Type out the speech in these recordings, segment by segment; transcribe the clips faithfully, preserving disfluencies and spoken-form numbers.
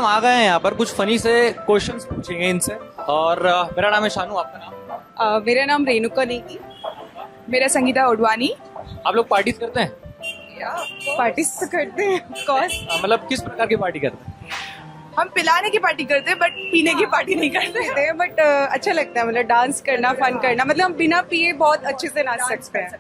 आ गए हैं यहाँ पर, कुछ फनी से क्वेश्चंस पूछेंगे इनसे। और uh, मेरा नाम है शानू, आपका नाम? uh, मेरा नाम रेणुका नेगी, मेरा संगीता उडवाणी। आप लोग पार्टीज करते हैं? पार्टीज तो करते हैं कोर्स। मतलब किस प्रकार की पार्टी करते हैं? हम पिलाने की पार्टी करते हैं बट पीने की पार्टी नहीं करते हैं। बट uh, अच्छा लगता है, मतलब डांस करना, फन करना, मतलब हम बिना पिए बहुत अच्छे से नाच सकते हैं।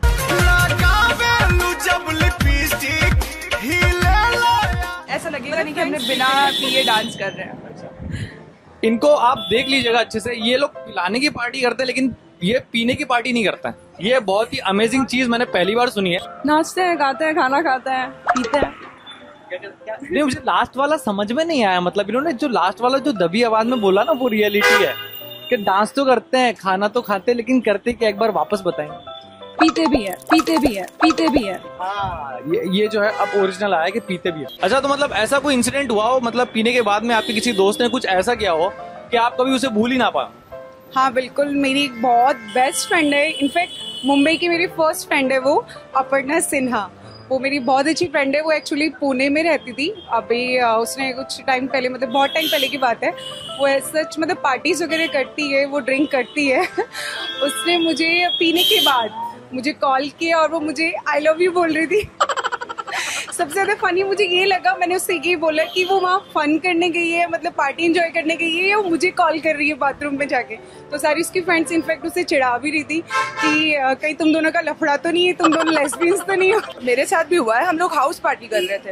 ऐसा लगेगा नहीं कि हमने बिना पिए डांस कर रहे हैं। इनको आप देख लीजिएगा अच्छे से, ये लोग पिलाने की पार्टी करते हैं लेकिन ये पीने की पार्टी नहीं करता है। ये बहुत ही अमेजिंग चीज मैंने पहली बार सुनी है। नाचते हैं, गाते हैं, खाना खाते हैं, पीते हैं। नहीं, मुझे लास्ट वाला समझ में नहीं आया। मतलब इन्होंने जो लास्ट वाला जो दबी आवाज में बोला ना, वो रियलिटी है कि डांस तो करते हैं, खाना तो खाते हैं, लेकिन करते क्या, एक बार वापस बताएं। पीते भी है, पीते भी है, पीते भी है। हाँ, ये ये जो है अब ओरिजिनल आया कि पीते भी है। अच्छा, तो मतलब ऐसा कोई इंसिडेंट हुआ हो, मतलब पीने के बाद में आपके किसी दोस्त ने कुछ ऐसा किया हो कि आप कभी उसे भूल ही ना पाए? हाँ बिल्कुल, मेरी एक बहुत बेस्ट फ्रेंड है, इनफैक्ट मुंबई की मेरी फर्स्ट फ्रेंड है वो, अपर्णा सिन्हा। वो मेरी बहुत अच्छी फ्रेंड है। वो एक्चुअली पुणे में रहती थी। अभी उसने कुछ टाइम पहले, मतलब बहुत टाइम पहले की बात है, वो सच मतलब पार्टीज वगैरह करती है, वो ड्रिंक करती है। उसने मुझे पीने के बाद मुझे कॉल किया और वो मुझे आई लव यू बोल रही थी। सबसे ज्यादा फनी मुझे ये लगा, मैंने उससे ये बोला कि वो वहाँ फन करने गई है, मतलब पार्टी एंजॉय करने गई है, वो मुझे कॉल कर रही है बाथरूम में जाके। तो सारी उसकी फ्रेंड्स इनफैक्ट उसे चिढ़ा भी रही थी कि कहीं तुम दोनों का लफड़ा तो नहीं है, तुम दोनों लेस्बियंस तो नहीं हो। मेरे साथ भी हुआ है, हम लोग हाउस पार्टी कर रहे थे।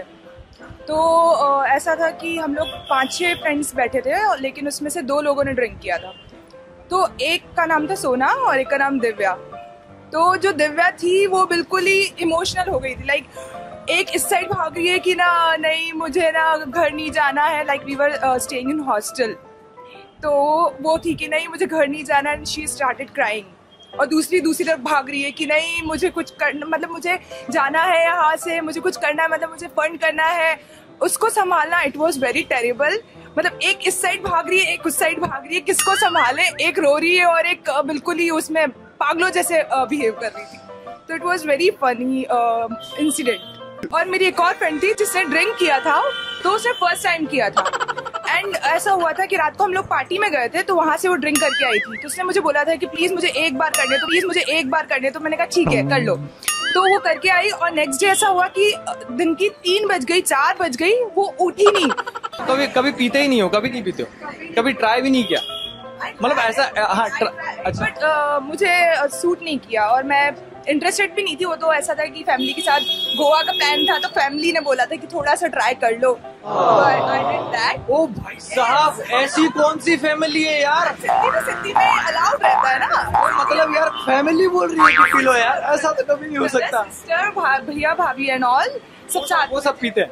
तो ऐसा था कि हम लोग पाँच छः फ्रेंड्स बैठे थे, लेकिन उसमें से दो लोगों ने ड्रिंक किया था। तो एक का नाम था सोना और एक का नाम दिव्या। तो जो दिव्या थी वो बिल्कुल ही इमोशनल हो गई थी। लाइक एक इस साइड भाग रही है कि ना नहीं मुझे ना घर नहीं जाना है, like we were staying in hostel. तो वो थी कि नहीं मुझे घर नहीं जाना, एंड शी स्टार्टेड क्राइंग। और दूसरी दूसरी तरफ भाग रही है कि नहीं मुझे कुछ करना, मतलब मुझे जाना है यहाँ से, मुझे कुछ करना है, मतलब मुझे फन करना है। उसको संभालना, इट वॉज वेरी टेरेबल। मतलब एक इस साइड भाग रही है, एक उस साइड भाग रही है, किसको संभाले? एक रो रही है और एक बिल्कुल ही उसमें पागलों जैसे बिहेव कर रही थी। तो it was very funny incident. और मेरी एक और फ्रेंड थी जिसने ड्रिंक किया था, तो उसने फर्स्ट टाइम किया था। एंड ऐसा हुआ था कि रात को हम लोग पार्टी में गए थे, तो वहां से वो ड्रिंक करके आई थी। तो उसने मुझे बोला था कि प्लीज मुझे एक बार करने तो प्लीज मुझे एक बार करने तो मैंने कहा ठीक है कर लो। तो वो करके आई और नेक्स्ट डे ऐसा हुआ कि दिन की तीन बज गई, चार बज गई, वो उठी नहीं। कभी कभी पीते ही नहीं हो? कभी नहीं पीते हो? कभी ट्राई भी नहीं किया? मतलब ऐसा? हाँ, अच्छा। बट uh, मुझे सूट नहीं किया और मैं इंटरेस्टेड भी नहीं थी। वो तो ऐसा था कि फैमिली के साथ गोवा का प्लान था, तो फैमिली ने बोला था कि थोड़ा सा ट्राई कर लो। I did that. ओ भाई साहब, ऐसी कौन सी फैमिली है यार? सिद्धि तो सिद्धि में अलाउड रहता है ना। मतलब यार फैमिली बोल रही है कि पी लो यार, ऐसा तो कभी नहीं हो सकता। सिस्टर, भैया, भाभी एंड ऑल सब साथ, वो सब पीते हैं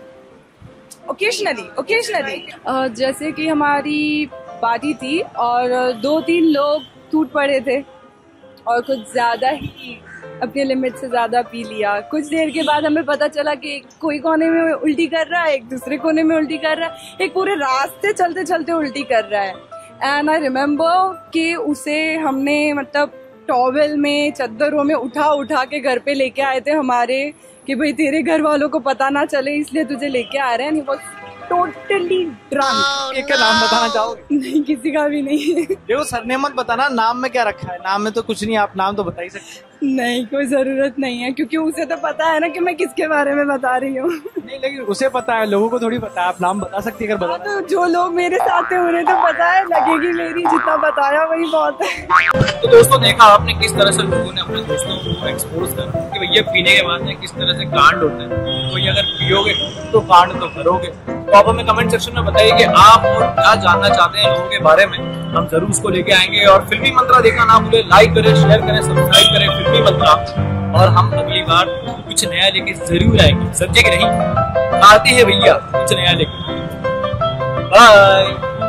ओकेजनली ओकेजनली। जैसे कि हमारी पार्टी थी और दो तीन लोग टूट पड़े थे और कुछ ज्यादा ही अपने लिमिट से ज्यादा पी लिया। कुछ देर के बाद हमें पता चला कि कोई कोने में उल्टी कर रहा है, एक दूसरे कोने में उल्टी कर रहा है, एक पूरे रास्ते चलते चलते उल्टी कर रहा है। एंड आई रिमेम्बर कि उसे हमने मतलब टॉवेल में, चद्दरों में उठा उठा के घर पे लेके आए थे हमारे, कि भाई तेरे घर वालों को पता ना चले इसलिए तुझे लेके आ रहे हैं। Totally drunk. एक का नाम बताना चाहोगे? नहीं, किसी का भी नहीं। देखो सरनेम मत बताना, नाम में क्या रखा है? नाम में तो कुछ नहीं, आप नाम तो बता ही सकते। नहीं, कोई जरूरत नहीं है, क्योंकि उसे तो पता है ना कि मैं किसके बारे में बता रही हूँ। नहीं, लेकिन उसे पता है, लोगों को थोड़ी पता है। आप नाम बता सकती है अगर बता। तो जो लोग मेरे साथ थे उन्हें तो पता है, लगेगी मेरी, जितना बताया वही बहुत है। तो दोस्तों, देखा आपने किस तरह से लोगों ने अपने दोस्तों को एक्सपोज करा कि भैया पीने के बाद में किस तरह से कांड होते हैं। तो ये अगर पियोगे तो कांड तो करोगे। तो आप हमें कमेंट सेक्शन में बताइए कि आप और क्या जानना चाहते हैं लोगों के बारे में, हम जरूर उसको लेके आएंगे। और फिल्मी मंत्रा देखना ना भूले, लाइक करें, शेयर करें, सब्सक्राइब करें फिल्मी मंत्रा। और हम अगली बार कुछ नया लेके जरूर आएंगे, समझे कि नहीं? आते हैं भैया कुछ नया लेके। बाय।